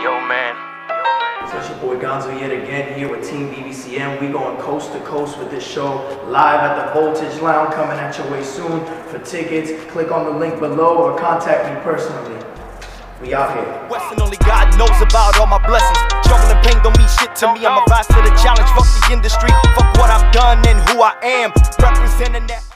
Yo, man. So it's your boy Gonzo yet again here with Team BBCM. We going coast to coast with this show live at the Voltage Lounge, coming at your way soon. For tickets, click on the link below or contact me personally. We out here. Weston, only God knows about all my blessings. Struggle and pain don't mean shit to me. I'm a rise to the challenge. Fuck the industry, fuck what I've done and who I am. Representing that.